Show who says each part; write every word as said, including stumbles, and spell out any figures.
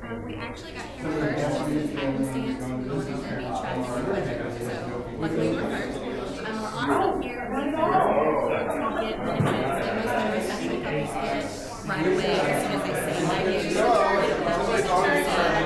Speaker 1: Um, we actually got here first, just as happenstance. We wanted to be traffic and budget, so luckily we're first. Um, we're honestly here because we get benefits that most heterosexual couples get right away as soon as they say I do. We don't have to